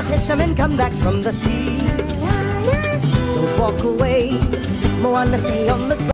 fishermen come back from the sea. Don't walk away, Moana, stay on the ground.